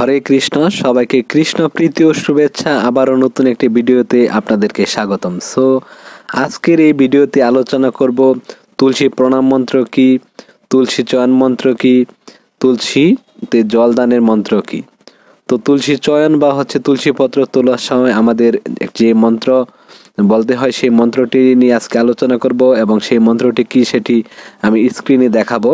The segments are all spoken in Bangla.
হরে কৃষ্ণ। সবাইকে কৃষ্ণ প্রীতি ও শুভেচ্ছা। আবারও নতুন একটি ভিডিওতে আপনাদেরকে স্বাগতম। আজকের এই ভিডিওতে আলোচনা করব তুলসী প্রণাম মন্ত্র কি, তুলসী চয়ন মন্ত্র কি, তুলসীতে জলদানের মন্ত্র কি। তো তুলসী চয়ন বা তুলসী পত্র তোলার সময় আমাদের যে মন্ত্র বলতে হয় সেই মন্ত্রটি নিয়ে আজকে আলোচনা করব, এবং সেই মন্ত্রটি কি সেটি আমি স্ক্রিনে দেখাবো।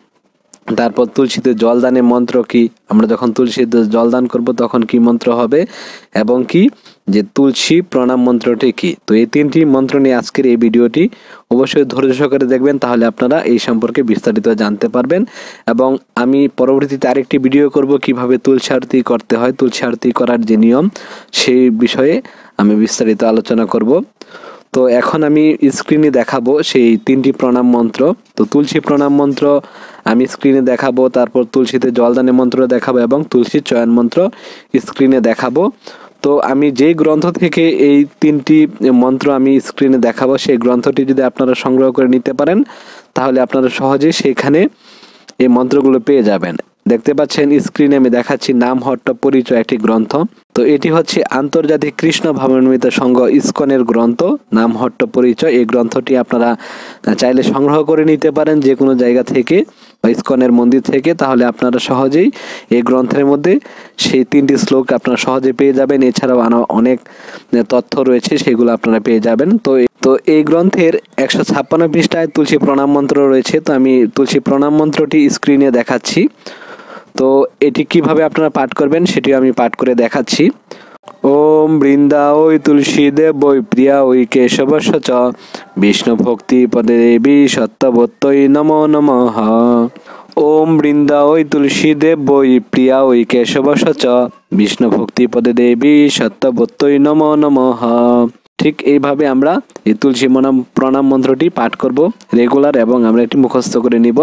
তারপর তুলসীতে জলদানের মন্ত্র কি, আমরা যখন তুলসীতে জলদান করব তখন কি মন্ত্র হবে, এবং কি যে তুলসী প্রণাম মন্ত্রটি কি। তো এই তিনটি মন্ত্র নিয়ে আজকের এই ভিডিওটি অবশ্যই ধৈর্য সহকারে দেখবেন, তাহলে আপনারা এই সম্পর্কে বিস্তারিত জানতে পারবেন। এবং আমি পরবর্তীতে আরেকটি ভিডিও করব কিভাবে তুলসী আরতি করতে হয়, তুলসী আরতি করার যে নিয়ম সেই বিষয়ে আমি বিস্তারিত আলোচনা করব। তো এখন আমি স্ক্রিনে দেখাবো সেই তিনটি প্রণাম মন্ত্র। তো তুলসী প্রণাম মন্ত্র আমি স্ক্রিনে দেখাবো, তারপর তুলসীতে জলদানের মন্ত্র দেখাবো, এবং তুলসী চয়ন মন্ত্র স্ক্রিনে দেখাবো। তো আমি যেই গ্রন্থ থেকে এই তিনটি মন্ত্র আমি স্ক্রিনে দেখাবো সেই গ্রন্থটি যদি আপনারা সংগ্রহ করে নিতে পারেন তাহলে আপনারা সহজেই সেখানে এই মন্ত্রগুলো পেয়ে যাবেন। দেখতে পাচ্ছেন স্ক্রিনে আমি দেখাচ্ছি নামহট্ট পরিচয় একটি গ্রন্থ। তো এটি হচ্ছে আন্তর্জাতিক কৃষ্ণ ভাবনামৃত সংঘ ইসকনের গ্রন্থ নামহট্ট পরিচয়। এই গ্রন্থটি আপনারা চাইলে সংগ্রহ করে নিতে পারেন যে কোনো জায়গা থেকে বা ইসকনের মন্দির থেকে, তাহলে আপনারা সহজেই এই গ্রন্থের মধ্যে সেই তিনটি শ্লোক আপনারা সহজে পেয়ে যাবেন। এছাড়াও অনেক তথ্য রয়েছে, সেগুলো আপনারা পেয়ে যাবেন। তো এই গ্রন্থের 156 পৃষ্ঠায় তুলসী প্রণাম মন্ত্র রয়েছে। তো আমি তুলসী প্রণাম মন্ত্রটি স্ক্রিনে দেখাচ্ছি। তো এটি কিভাবে আপনারা পাঠ করবেন সেটিও আমি পাঠ করে দেখাচ্ছি। ওম বৃন্দা ওই তুলসী দেব ওই প্রিয়া ওই কেশবশ চ বিষ্ণু ভক্তি পদে দেবী সত্যবত্যই নমো নমঃ। ওম বৃন্দা ওই তুলসী দেব ওই প্রিয়া ওই কেশবশ চ বিষ্ণু ভক্তি পদে দেবী সত্যবত্যই নমো নমঃ। ঠিক এইভাবে আমরা এই তুলসী প্রণাম মন্ত্রটি পাঠ করব রেগুলার, এবং আমরা এটি মুখস্থ করে নিব।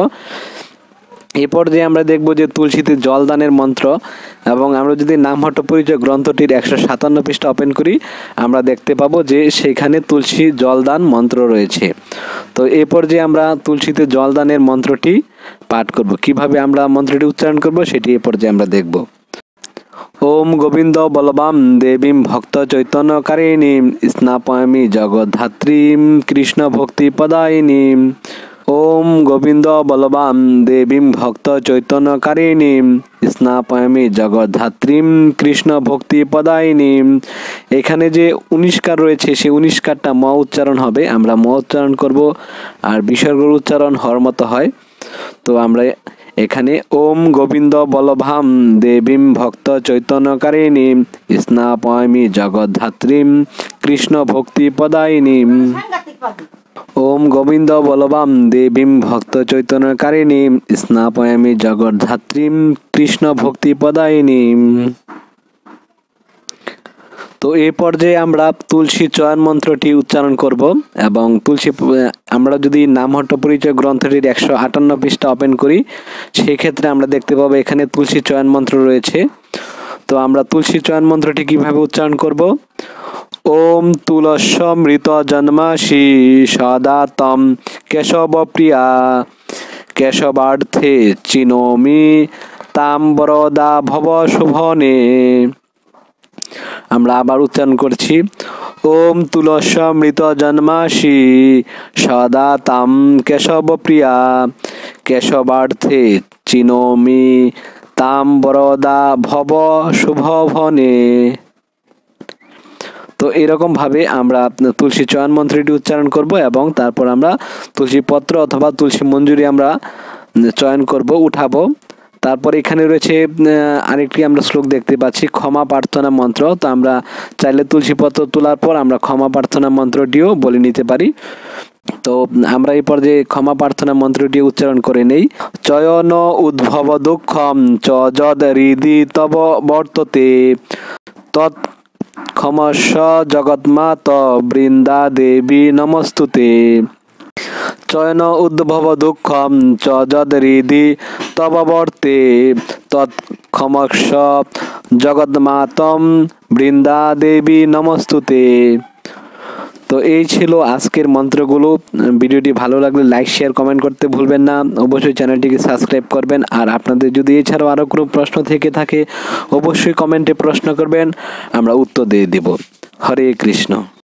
এরপর যে আমরা দেখব যে তুলসীতে জলদানের মন্ত্র, এবং আমরা যদি নামহট্ট পরিচয় গ্রন্থটির 157 পৃষ্ঠা ওপেন করি আমরা দেখতে পাবো যে সেখানে তুলসী জলদান মন্ত্র রয়েছে। তো এরপর যে আমরা তুলসীতে জলদানের মন্ত্রটি পাঠ করব, কিভাবে আমরা মন্ত্রটি উচ্চারণ করব সেটি এরপর যে আমরা দেখব। ওম গোবিন্দ বলবাম দেবীম ভক্ত চৈতন্যকারিণীম স্নাপয়ামি জগদ্ধাত্রীম কৃষ্ণ ভক্তি পদায়িনীম। ওম গোবিন্দ বলবাম দেবীম ভক্ত চৈতন্যকারিণীম স্নাপয়ামি জগদ্ধাত্রীম কৃষ্ণ ভক্তি পদায়িনীম। এখানে যে 19 কার রয়েছে সেই 19 কারটা ম উচ্চারণ হবে, আমরা ম উচ্চারণ করব, আর বিসর্গর উচ্চারণ হর মতো হয়। তো আমরা এখানে ওম গোবিন্দ বলভাম দেবীম ভক্ত চৈতন্যকারিণীম স্নাপয়ামি জগদ্ধাত্রীম কৃষ্ণ ভক্তি পদায়িনীম। ওম গোবিন্দ বলবাম দেবীম ভক্ত চৈতন্যকারিণীম স্নাপয়ামি জগদ্ধাত্রীম কৃষ্ণ ভক্তি পদায়িনীম। তো এই পর্যায়ে আমরা তুলসী চয়ন মন্ত্রটি উচ্চারণ করব, এবং আমরা যদি নামহট্ট পরিচয় গ্রন্থটির 158 পৃষ্ঠা ওপেন করি সেই ক্ষেত্রে আমরা দেখতে পাবো এখানে তুলসী চয়ন মন্ত্র রয়েছে। তো আমরা তুলসী চয়ন মন্ত্রটি কিভাবে উচ্চারণ করব। ওম তুলস্য মৃত জন্মাসি সদা তম কেশব প্রিয়া কেশবার্থে চিনোমি তাম বরদা ভব শুভনে। আমরা আবার উচ্চারণ করছি। ওম তুলস্য মৃত জন্মাসি সদা তাম কেশব প্রিয়া কেশবার্থে চিনোমি তাম বরদা ভব শুভনে। তো এরকম ভাবে আমরা তুলসী চয়ন মন্ত্রটি উচ্চারণ করব, এবং তারপর আমরা তুলসী পত্র অথবা তুলসী মঞ্জুরি আমরা চয়ন করব, উঠাবো। তারপর এখানে রয়েছে আরেকটি আমরা শ্লোক দেখতে পাচ্ছি ক্ষমা প্রার্থনা মন্ত্র। তো আমরা চাইলে তুলসী পত্র তোলার পর আমরা ক্ষমা প্রার্থনা মন্ত্রটিও বলে নিতে পারি। তো আমরা এই পর্যায়ে ক্ষমা প্রার্থনা মন্ত্রটি উচ্চারণ করে নেই। চয়ন উদ্ভব দুঃখম চ যদ হৃদি তব বর্ততে তৎ ক্ষমস্ব জগৎমাত বৃন্দা দেবী নমস্তুতে। চয়ন উদ্ভব দুঃখম চ যদ হৃদি তব বর্তে তৎ ক্ষমস্ব জগৎমাতম বৃন্দা দেবী নমস্তুতে। তো এই ছিল আজকের মন্ত্রগুলো। ভিডিওটি ভালো লাগলে লাইক শেয়ার কমেন্ট করতে ভুলবেন না। অবশ্যই চ্যানেলটিকে সাবস্ক্রাইব করবেন। আর আপনাদের যদি এছাড়াও আরও কোনো প্রশ্ন থেকে থাকে অবশ্যই কমেন্টে প্রশ্ন করবেন, আমরা উত্তর দিয়ে দেব। হরে কৃষ্ণ।